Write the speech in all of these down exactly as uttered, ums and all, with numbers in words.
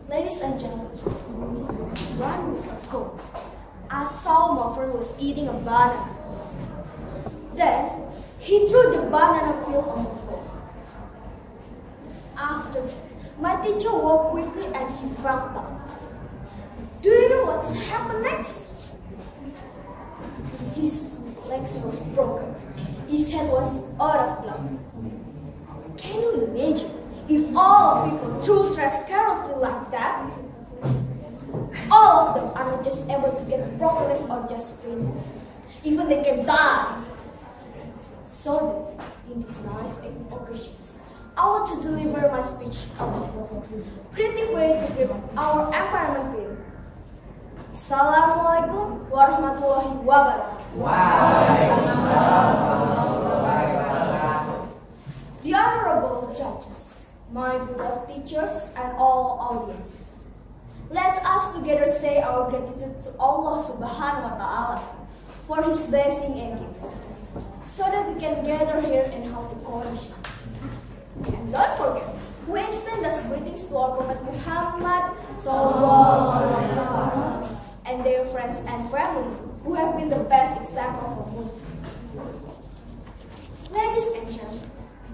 Ladies and gentlemen, one week ago, I saw my friend was eating a banana. Then, he threw the banana peel on the floor. After that, my teacher walked quickly and he fell down. Do you know what's happened next? His legs was broken. His head was out of blood. Can you imagine if all people threw trash carelessly like that? All of them are not just able to get broken legs or just faint. Even they can die. So that in these nice occasions, I want to deliver my speech about a pretty way to keep our environment clean. Assalamualaikum warahmatullahi wabarakatuh. Waalaikumsalam warahmatullahi wabarakatuh. The honorable judges, my beloved teachers, and all audiences. Let us together say our gratitude to Allah Subhanahu wa Ta'ala for His blessing and gifts, so that we can gather here in healthy conditions. And don't forget, we extend those greetings to our Prophet Muhammad Sallallahu Alaihi Wasallam and their friends and family, who have been the best example for Muslims. Ladies and gentlemen,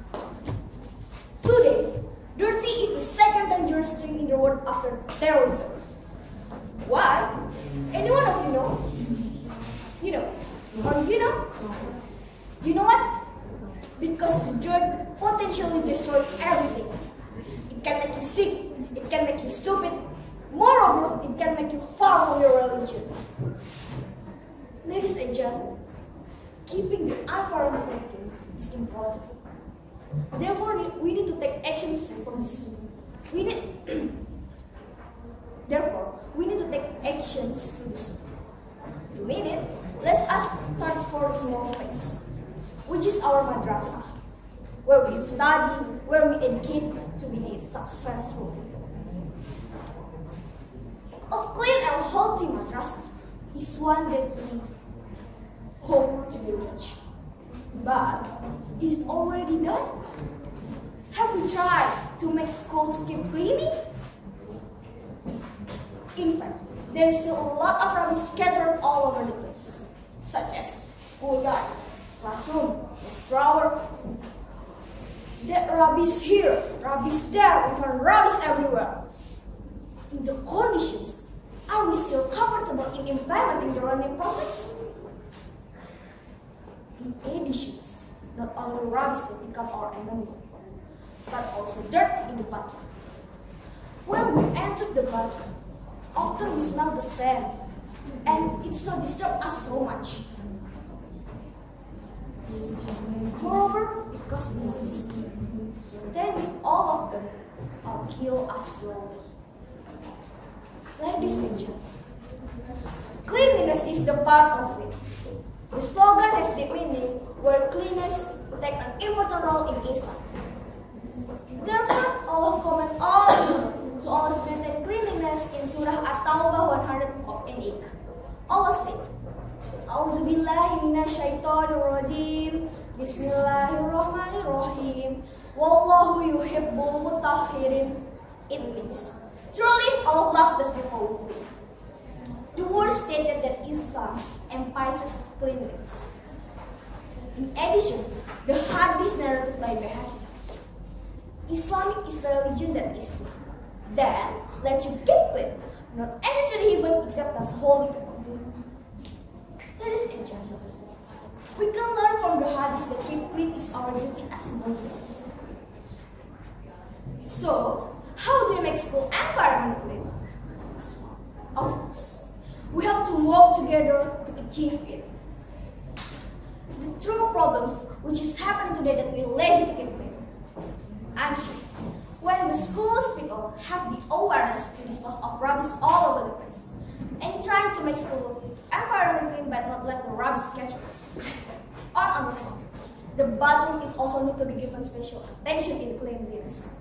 today, dirty is the second dangerous thing in the world after terrorism. Why? Anyone of you know? You know. Or you know? You know what? Because the dirt potentially destroys everything. It can make you sick. It can make you stupid. Moreover, it can make you far from your religion. Ladies and gentlemen, keeping the environment clean is important. Therefore, we need to take actions from this. We need, therefore, we need to take actions to this. To mean it, let us start for a small place, which is our madrasah, where we study, where we educate to be successful. A clean and healthy madrasah is one that we hope to be reached. But is it already done? Have we tried to make school to keep cleaning? In fact, there is still a lot of rubbish scattered all over the place, such as school yard, classroom, desk drawer. There rubbish here, rubbish there, even rubbish everywhere. In the conditions, are we still comfortable in implementing the learning process? In addition, not only rubbish that become our enemy, but also dirt in the bathroom. When we enter the bathroom, often we smell the sand, and it so disturbs us so much. Moreover, because disease, certainly all of them will kill us slowly. Ladies and gentlemen, cleanliness is the part of it. The slogan has the meaning where cleanliness takes an important role in Islam. Therefore, Allah commend all to always maintain cleanliness in Surah At-Taubah one hundred eight. Allah said, A'udzubillahi minasyaitonirrajim. Bismillahirrahmanirrahim. Wallahu yuhibbul mutahhirin. It means, truly Allah loves those people who clean. The word stated that Islam emphasizes cleanliness. In addition, the hadith narrated by the hadiths, Islamic is a religion that is clean. Then, let you get clean. Not enter heaven except as holy people. Ladies and gentlemen, we can learn from the hadith that keep clean is our duty as Muslims. So, how do we make school environment clean? Of course, we have to work together to achieve it. The true problems which is happening today that we're lazy to keep clean. I'm sure when the schools people have the awareness to dispose of rubbish all over the place and trying to make school environment clean but not let the rubbish catch us. On other hand, the bathroom is also need to be given special attention in cleanliness.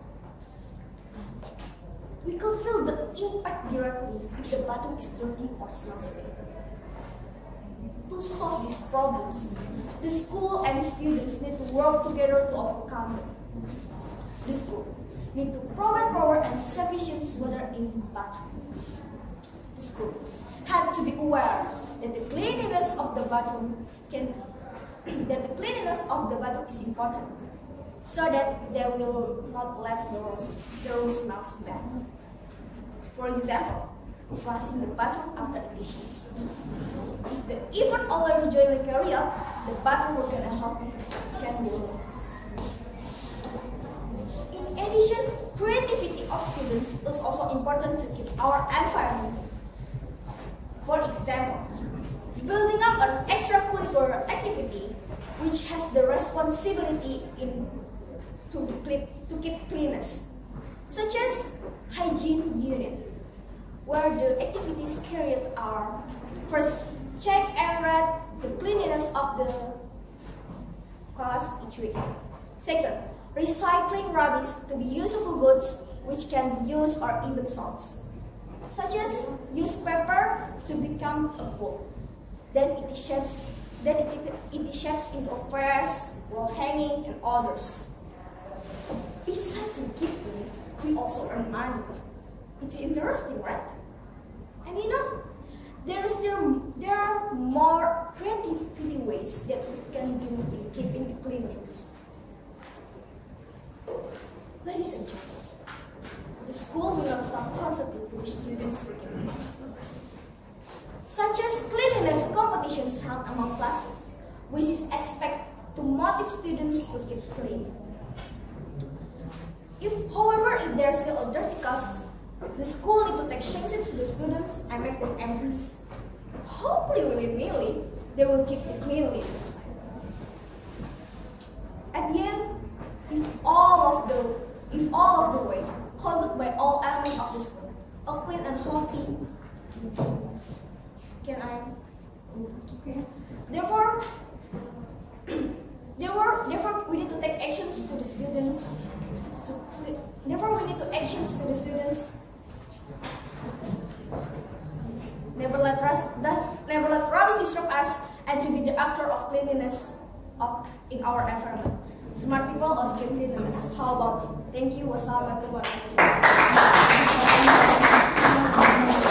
We can feel the impact directly if the bathroom is dirty or smells bad. To solve these problems, the school and the students need to work together to overcome them. The school need to provide proper and sufficient water in the bathroom. The schools had to be aware that the cleanliness of the bathroom can that the cleanliness of the bathroom is important, so that they will not let the rooms the room smells bad. For example, flushing the bathroom after the dishes. If the even already jointly carry out, the bathroom will get a healthy can be released. In addition, creativity of students is also important to keep our environment. For example, building up an extracurricular activity which has the responsibility in to keep, to keep cleanliness, such as hygiene unit, where the activities carried are: first, check and read the cleanliness of the class each week. Second, recycling rubbish to be useful goods which can be used or even sold, such as newspaper to become a book. Then it shapes, then it, it shapes into a vase, wall hanging, and others. Besides to give money, we also earn money. It's interesting, right? And you know, there is still there are more creativity ways that we can do in keeping the cleanliness. Ladies and gentlemen, the school will not stop constantly to push students to keep clean, such as cleanliness competitions held among classes, which is expected to motivate students to keep clean. If, however, if there is still a dirty class, the school need to take chances to the students and make them embrace. Hopefully, willy-nilly, they will keep the cleanliness. At the end, if all of the if all of the way conducted by all elements of the school, a clean and healthy. Can I? Okay. Therefore, therefore, therefore, we need to take actions to the students. To, therefore, we need to actions to the students. Never let rubbish, never let rubbish disrupt us, and to be the actor of cleanliness of in our environment. Smart people or skilled cleanliness. How about you? Thank you. Wassalamualaikum warahmatullahi wabarakatuh.